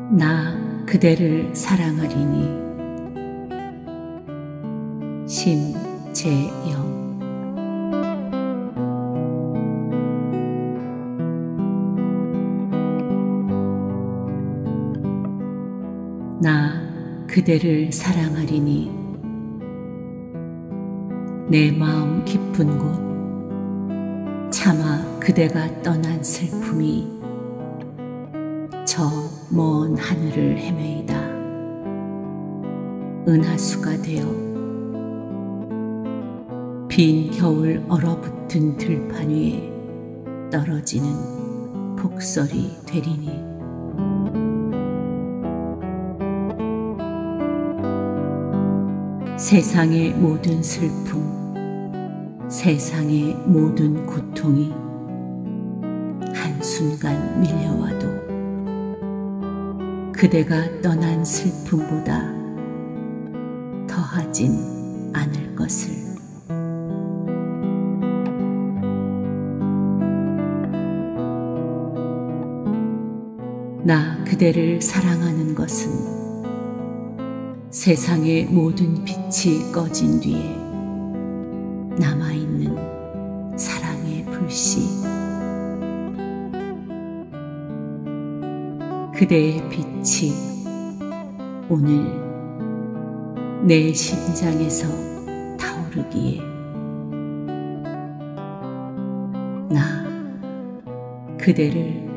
나 그대를 사랑하리니. 심재영. 나 그대를 사랑하리니. 내 마음 깊은 곳 차마 그대가 떠난 슬픔이 저 먼 하늘을 헤매이다 은하수가 되어 빈 겨울 얼어붙은 들판 위에 떨어지는 폭설이 되리니. 세상의 모든 슬픔, 세상의 모든 고통이 한순간 밀려와도 그대가 떠난 슬픔보다 더하진 않을 것을. 나 그대를 사랑하는 것은 세상의 모든 빛이 꺼진 뒤에 남아있는 사랑의 불씨. 그대의 빛이 오늘 내 심장에서 타오르기에 나 그대를